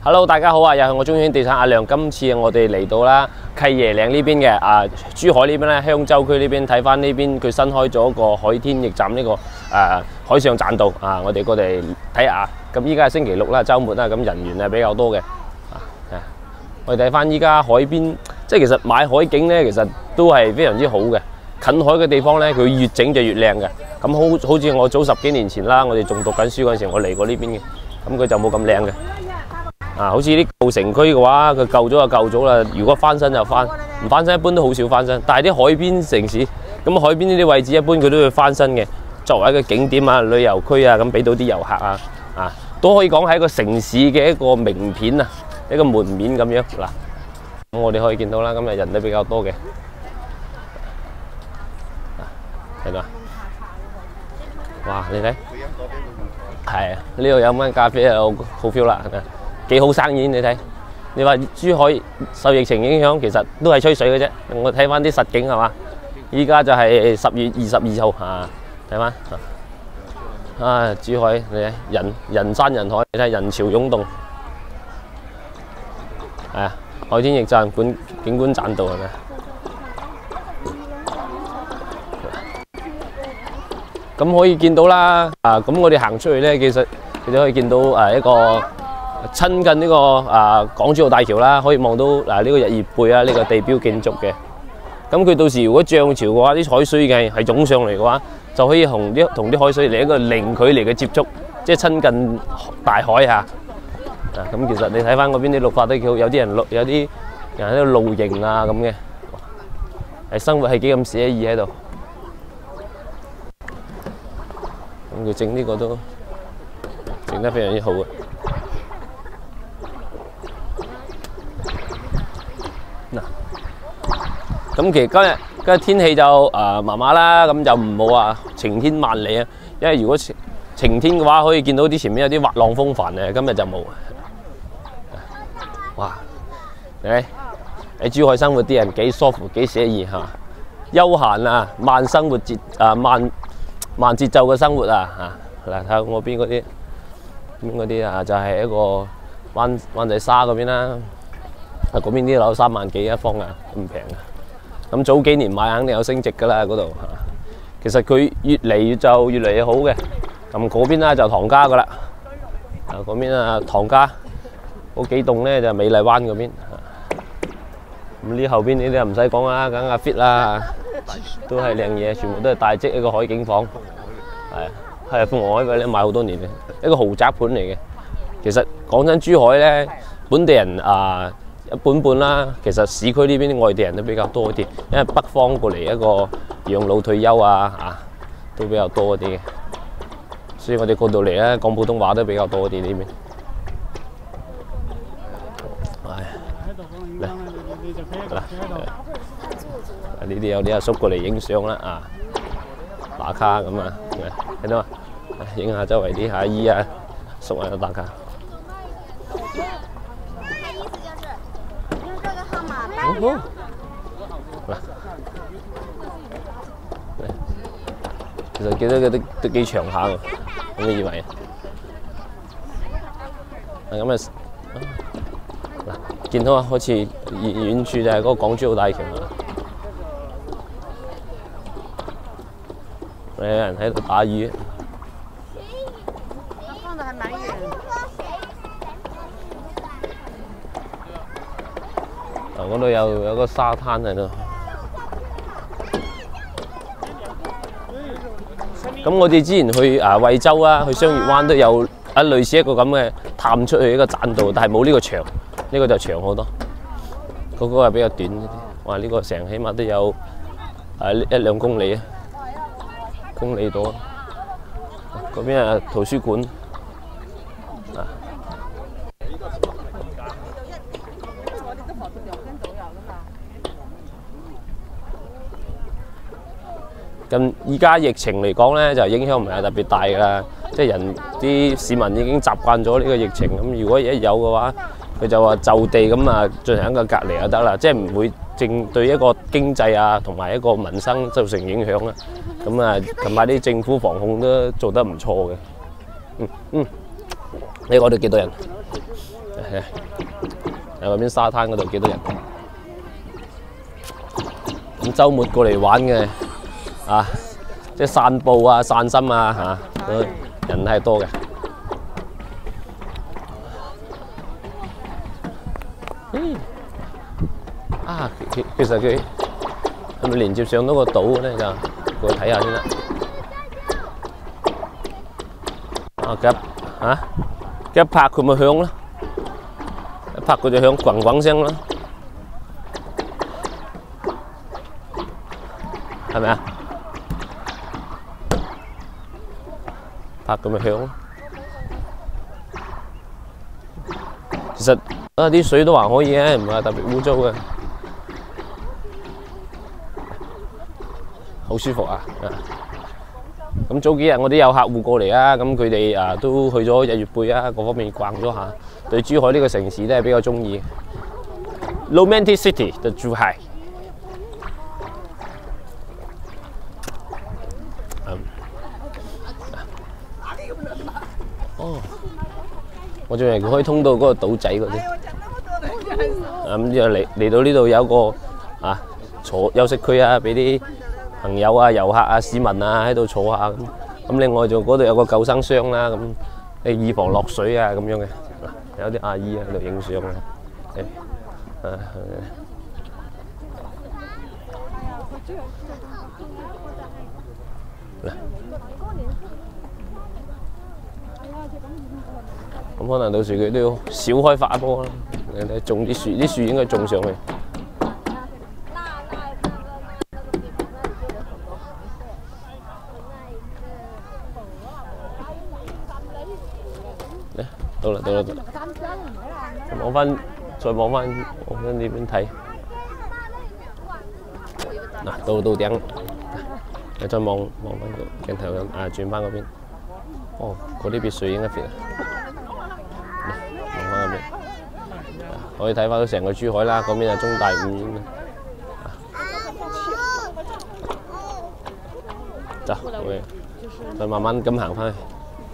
Hello， 大家好啊！又係我中遠地產阿亮。今次我哋嚟到啦契爺嶺呢邊嘅珠海呢邊咧，香洲區呢邊睇翻呢邊佢新開咗個海天驛站呢個海上棧道啊！我哋過嚟睇下。咁依家係星期六啦，週末啦，咁人員係比較多嘅。我哋睇翻依家海邊，即係其實買海景咧，其實都係非常之好嘅。近海嘅地方咧，佢越整就越靚嘅。咁好似我早10幾年前啦，我哋仲讀緊書嗰陣時，我嚟過呢邊嘅，咁佢就冇咁靚嘅。好似啲舊城區嘅話，佢舊咗就舊咗啦。如果翻新就翻，唔翻新一般都好少翻新。但係啲海邊城市，咁海邊呢啲位置一般佢都會翻新嘅，作為一個景點啊、旅遊區啊，咁俾到啲遊客啊，都可以講係一個城市嘅一個名片啊，一個門面咁樣嗱。咁我哋可以見到啦，今日人都比較多嘅，睇到啊！哇，你睇，係啊，呢度有間咖啡啊，好 feel 啦。幾好生意，你睇。你話珠海受疫情影響，其實都係吹水嘅啫。我睇翻啲實景係嘛，依家就係10月22號啊，睇翻珠海你睇人山人海，你睇人潮湧動，係啊，海天驛站景觀棧道係咪？咁可以見到啦，咁我哋行出去咧，其實你可以見到一個親近呢個港珠澳大橋啦，可以望到呢個日月貝啊，呢個地標建築嘅。咁佢到時如果漲潮嘅話，啲海水係湧上嚟嘅話，就可以同啲海水嚟一個零距離嘅接觸，即係親近大海嚇。咁其實你睇翻嗰邊啲綠化都幾好，有啲人喺度露營啊咁嘅，生活係幾咁寫意喺度。咁佢整呢個都整得非常之好嘅。咁其實今日天氣就麻麻啦，咁就唔好話晴天萬里啊。因為如果晴天嘅話，可以見到啲前面有啲滑浪風帆嘅，今日就冇。哇！喺珠海生活啲人幾舒服，幾寫意嚇，悠閒啊，慢節奏嘅生活啊嚇。嗱，睇下我邊嗰啲就係一個灣仔沙嗰邊啦。嗰邊啲樓3萬幾一方啊，咁平啊！咁早幾年買肯定有升值㗎啦，嗰度嚇。其實佢越嚟越好嘅。咁嗰邊啦就唐家㗎啦。嗰邊唐家嗰幾棟咧就美麗灣嗰邊。咁呢後邊呢啲唔使講啦，梗係 fit 啦，都係靚嘢，全部都係大積一個海景房。係鳳凰海位咧買好多年嘅一個豪宅盤嚟嘅。其實講真，珠海咧本地人一半半啦，其實市區呢邊啲外地人都比較多啲，因為北方過嚟一個養老退休都比較多啲嘅，所以我哋過到嚟咧講普通話都比較多啲呢邊。呢啲有啲阿叔過嚟影相啦打卡咁睇到嘛？影下周圍啲阿姨叔打卡。其實記得佢都幾長下喎，咁你以為？咁見到好似遠處就係嗰個港珠澳大橋啦。有人喺度打魚。放得還蠻遠。嗰度有個沙灘喺度。咁我哋之前去惠州去雙月灣都有類似一個咁嘅探出去一個棧道，但係冇呢個長，呢個就長好多。嗰個係比較短啲。哇！呢個成起碼都有1-2公里多。嗰邊係圖書館。咁依家疫情嚟講咧，就影響唔係特別大㗎啦，即係啲市民已經習慣咗呢個疫情。咁如果一有嘅話，佢就話就地咁進行一個隔離就得啦，即係唔會正對一個經濟同埋一個民生造成影響啦。咁近排啲政府防控都做得唔錯嘅。呢個我哋幾多人？ 喺嗰邊沙灘嗰度幾多人？咁週末過嚟玩嘅啊，即係散步啊、散心啊嚇，人係多嘅。啊，其實佢係咪連接上到個島咧？就過去睇下先啦。啊，一拍佢咪響咯，一拍佢就響滾滾聲咯，係咪啊？拍佢咪響咯。其實啲水都還可以嘅，唔係特別污糟嘅，好舒服啊！咁早幾日我啲有客戶過嚟啊，咁佢哋都去咗日月貝啊，各方面逛咗下，對珠海呢個城市都係比較中意。Romantic City 的珠海。哦，我仲以為佢可以通到嗰個島仔嗰啲。咁之後嚟到呢度有個坐休息區啊，俾啲朋友啊、遊客啊、市民啊喺度坐下咁。咁另外就嗰度有個救生箱啦，咁你以防落水啊咁樣嘅。有啲阿姨喺度影相啊。咁可能到時佢都要少開發波啦，你種啲樹，啲樹應該種上去。到啦，再望翻呢邊睇。嗱，到頂，你再望翻個鏡頭咁，轉翻嗰邊。哦，嗰啲別墅應該 fit 啊。望翻嗰邊，可以睇翻到成個珠海啦。嗰邊係中大五院啦。走，再慢慢咁行翻去。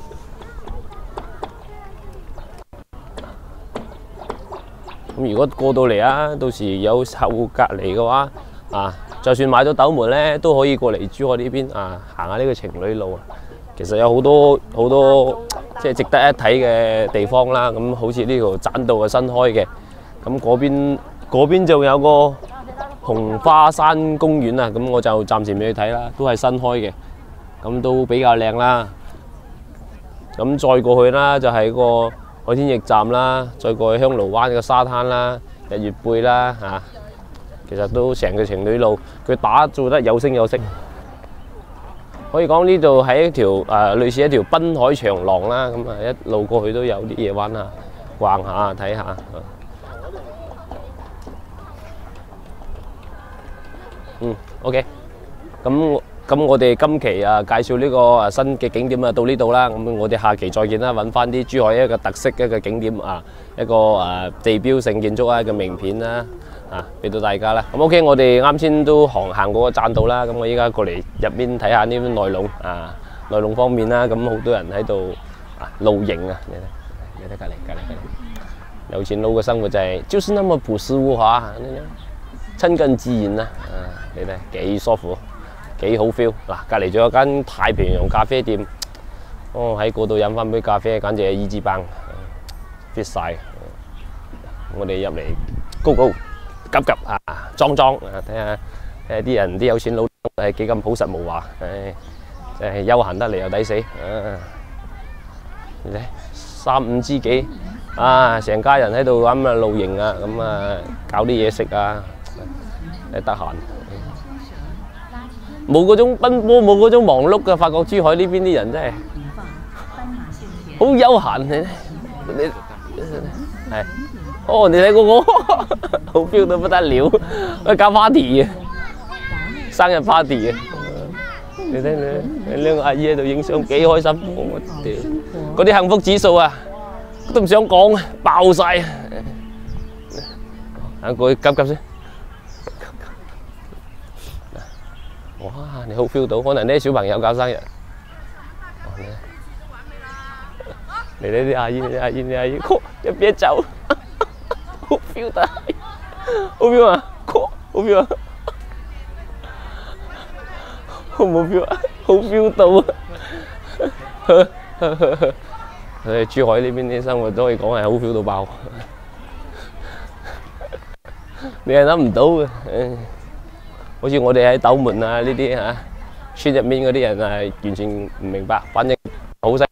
咁如果過到嚟啊，到時有客戶隔離嘅話，就算買咗斗門咧，都可以過嚟珠海呢邊行下呢個情侶路啊。其實有好多即係值得一睇嘅地方啦。咁好似呢條棧道係新開嘅，咁嗰邊就有個紅花山公園啊。咁我就暫時未去睇啦，都係新開嘅，咁都比較靚啦。咁再過去啦，就係個海天驛站啦，再過去香爐灣嘅沙灘啦、日月貝啦其實都成個情侶路，佢打造得有聲有色。可以講呢度係一條類似一條濱海長廊啦，咁一路過去都有啲嘢玩下、逛下、睇下。OK， 咁我哋今期介紹呢個新嘅景點到呢度啦，咁我哋下期再見啦，揾翻啲珠海一個特色嘅一個景點一個地標性建築嘅名片啦，俾到大家啦。咁 OK， 我哋啱先都行過個棧道啦，咁我依家過嚟入邊睇下呢邊內籠內籠方面啦，咁好多人喺度露營啊，你睇隔離，有錢佬嘅生活就是那麼樸實無華，親近自然啊，你睇幾舒服。幾好 feel 嗱，隔離仲有間太平洋咖啡店，喺嗰度飲翻杯咖啡，簡直係EZ棒 fit 晒。我哋入嚟高急裝睇下啲人啲有錢佬係幾咁樸實無華，真係休閒得嚟又抵死。你睇3、5知己成家人喺度咁露營咁搞啲嘢食得閒。冇嗰種奔波，冇嗰種忙碌嘅，發覺珠海呢邊啲人真係好悠閒你係你睇嗰個好 feel 到不得了，搞 party 嘅生日 party 嘅，你睇你兩個阿姨喺度影相幾開心，我屌嗰啲幸福指數都唔想講爆晒，過去急先。哇！你好 feel 到，可能啲小朋友搞生日， 嚟啲阿姨，阿姨，阿姨，一邊走，好 feel 得，好 feel 啊，好 feel 啊，好冇 feel 啊，好 feel 到啊！珠海呢邊啲生活都可以講係好 feel 到爆，你係諗唔到嘅。好似我哋喺斗門啊呢啲嚇村入面嗰啲人係完全唔明白，反正好犀利。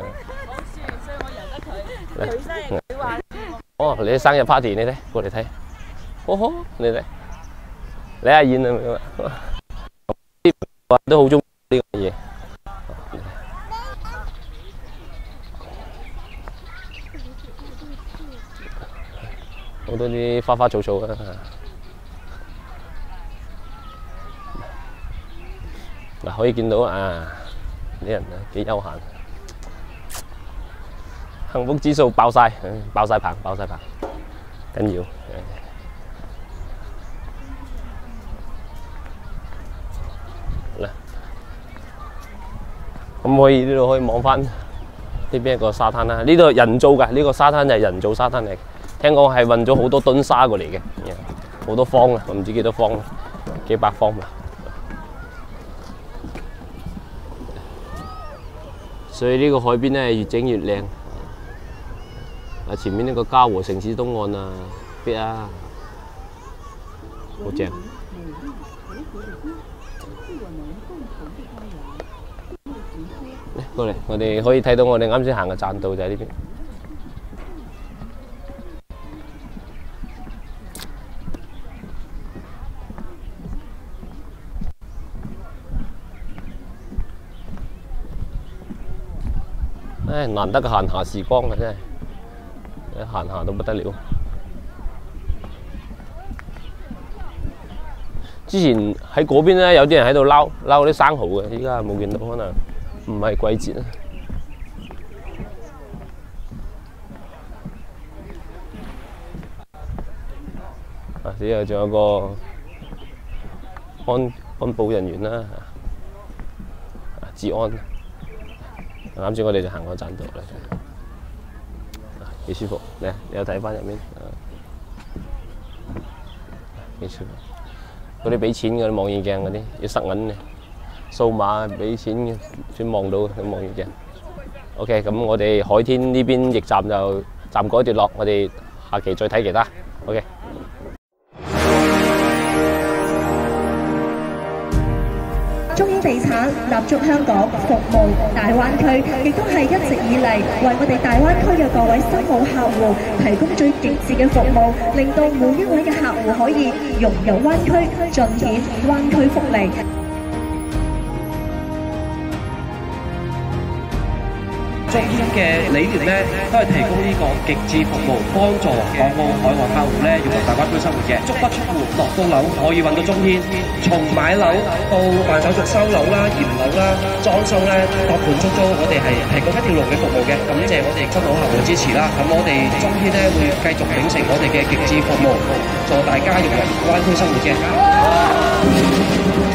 哦，你生日 party 你睇，過嚟睇，哦，你睇，你阿燕啊，都好中意呢個嘢。好多啲花花草草啊！嗱，可以見到啊，啲人啊幾悠閒，幸福指數爆晒，爆晒棚，爆晒棚，緊要。嗱，咁可以呢度可以望翻呢邊一個沙灘啦。呢度人造㗎，呢個沙灘就係人造沙灘嚟。聽講係運咗好多噸沙過嚟嘅，好多方啊，我唔知幾多方，幾百方吧。所以呢個海邊咧越整越靚。啊，前面呢個嘉禾城市東岸啊，邊啊，好正。嚟過嚟，我哋可以睇到我哋啱先行嘅棧道就喺呢邊。唉，難得嘅閒暇時光啊，真係閒暇到不得了。之前喺嗰邊咧，有啲人喺度撈啲生蠔嘅，依家冇見到，可能唔係季節啊。啊，之後仲有個安保人員啦，治安。啱先我哋就行過棧道啦，幾舒服。你有睇翻入面，幾舒服。嗰啲俾錢嗰啲望遠鏡嗰啲，要塞銀嘅，數碼俾錢嘅先望到嘅望遠鏡。OK， 咁我哋海天呢邊驛站就暫告一段落，我哋下期再睇其他。OK。 中英地產立足香港，服務大灣區，亦都係一直以嚟為我哋大灣區嘅各位新老客戶提供最極致嘅服務，令到每一位嘅客戶可以融入灣區，盡顯灣區福利。 中英嘅理念咧，都係提供呢個極致服務，幫助港澳海外客戶咧，要到大灣區生活嘅，足不出戶落到樓可以揾到中天，從買樓到辦手續收樓啦、驗樓啦、裝修咧、各盤出租，我哋係提供一條龍嘅服務嘅。感謝我哋新老客戶支持啦。咁我哋中天咧會繼續秉承我哋嘅極致服務，助大家融入灣區生活嘅。